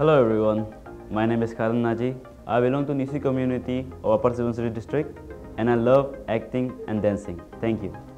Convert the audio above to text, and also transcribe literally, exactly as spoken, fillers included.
Hello everyone, my name is Kadam Naji. I belong to Nisi community of Upper Subansiri district and I love acting and dancing. Thank you.